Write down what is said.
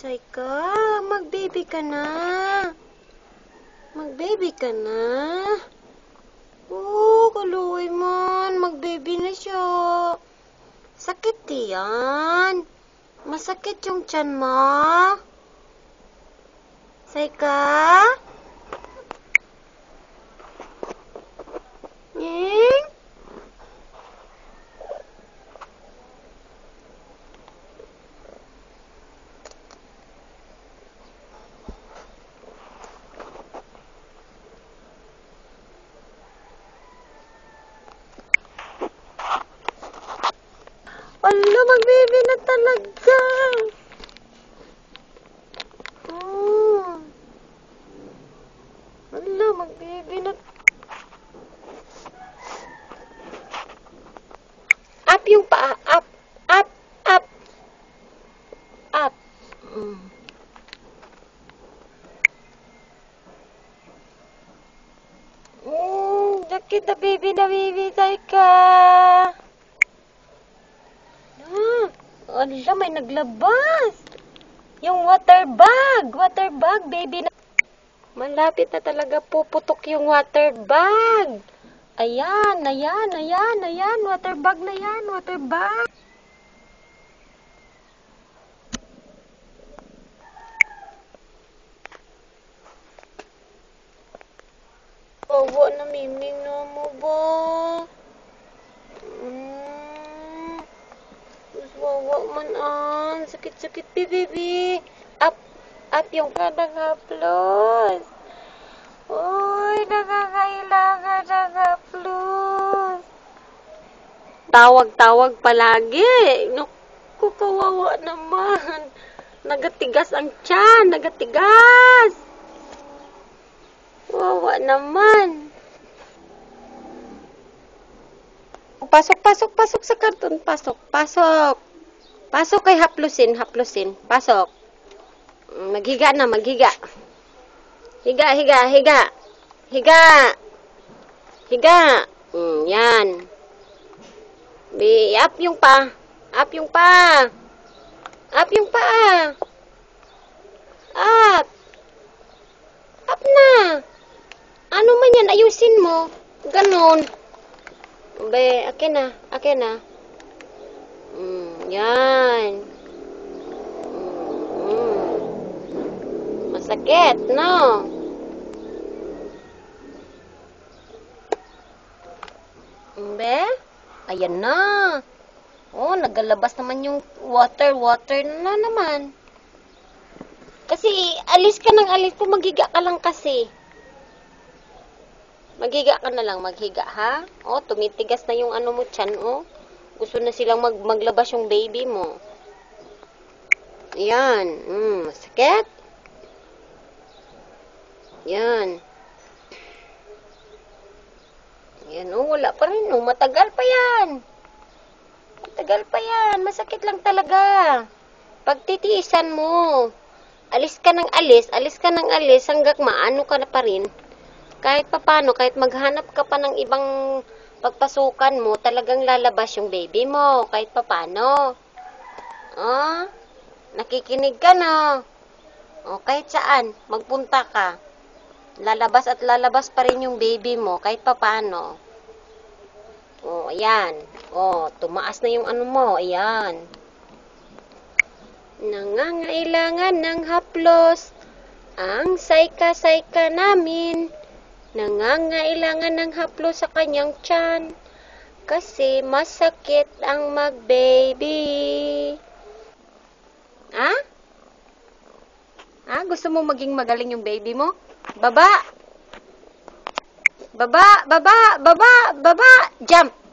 Saika, mag-baby ka na. Mag-baby ka na. Kaluoy man. Mag-baby na siya. Sakit yan. Masakit yung tiyan mo. Saika? Ning? Wala, mag-baby na talaga. Wala, mag-baby na. Up yung paa. Up. Up. Up. Up. Sakit na baby, Saika. Ala, may naglabas. Yung water bag, baby na. Malapit na talaga puputok yung water bag. Ayan, water bag na yan, water bag. Wawa na miming na mo ba? Wawa man an. Sakit-sakit, baby. Up yung kanang haplos. Uy, nakakailangan ng haplos. Tawag-tawag palagi. Naku, kawawa naman. Nagatigas ang tiyan. Nagatigas. Wawa naman. Pasok sa karton. Pasok kay haplusin. Pasok. Maghiga na, maghiga. Higa. Yan. Up yung pa. Up. Up na. Ano man yan, ayusin mo. Ganon. Be, akin na. Yan. Masakit, no? Be, ayan na. Nagalabas naman yung water na naman. Kasi, alis ka po, maghiga ka lang kasi. Maghiga ka na lang, ha? Tumitigas na yung ano mo tiyan, Gusto na silang maglabas yung baby mo. Yan. Sakit? Yan. Yan, wala pa rin, Matagal pa yan. Masakit lang talaga. Pagtitiisan mo. Alis ka ng alis, hanggang maano ka na pa rin. Kahit papano, kahit maghanap ka pa ng ibang pagpasukan mo, talagang lalabas yung baby mo. Kahit papano. Nakikinig ka na. Kahit saan, magpunta ka. Lalabas pa rin yung baby mo, kahit papano. Ayan. Tumaas na yung ano mo. Ayan. Nangangailangan ng haplos ang Saika namin. Nangangailangan ng haplos sa kanyang tiyan kasi masakit ang mag-baby. Gusto mo maging magaling yung baby mo? Baba! Jump!